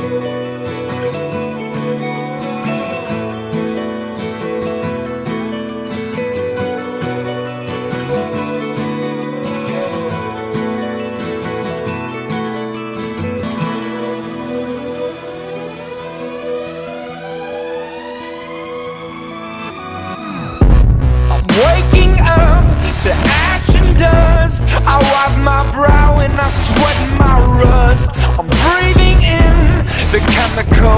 Waking up to ash and dust, I wipe my brow and I sweat my rust. I'm breathing in the chemical